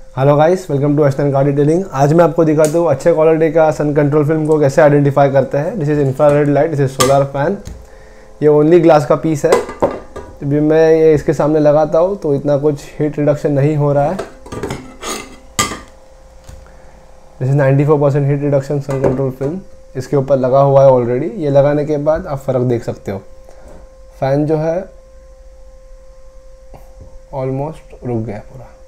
Hello guys, welcome to Western Car Detailing. आज मैं आपको दिखाता हूँ अच्छे क्वालिटी का सन कंट्रोल फिल्म को कैसे आइडेंटिफाई करते हैं। This is infrared light, this is solar fan. ये ओनली ग्लास का पीस है। जब भी मैं ये इसके सामने लगाता हूँ तो इतना कुछ हीट रिडक्शन नहीं हो रहा है। This is 94% heat reduction sun control film इसके ऊपर लगा हुआ है ऑलरेडी। ये लगाने के बाद आप फ़र्क देख सकते हो। फ़ैन जो है ऑलमोस्ट रुक गया पूरा।